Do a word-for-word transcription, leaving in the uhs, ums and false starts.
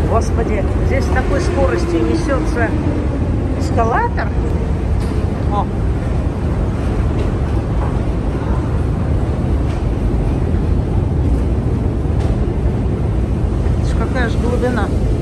Господи, здесь с такой скоростью несется эскалатор. О. Какая же глубина.